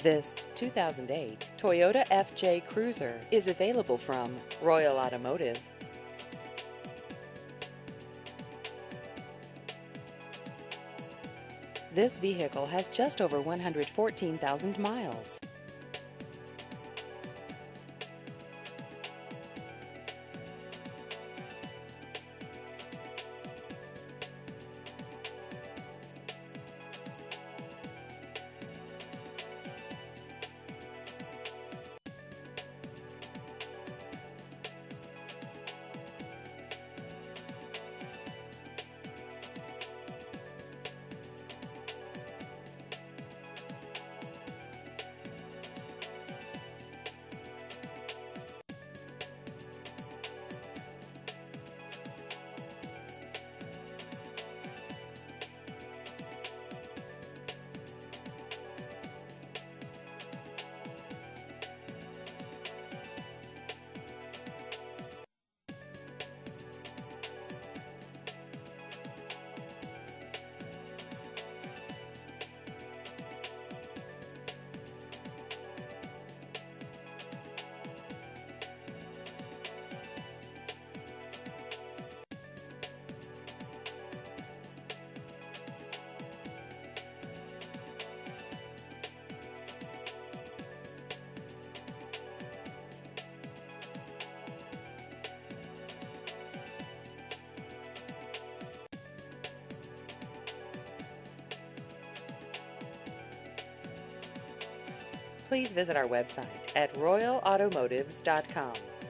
This 2008 Toyota FJ Cruiser is available from Royal Automotive. This vehicle has just over 114,000 miles. Please visit our website at royalautomotives.com.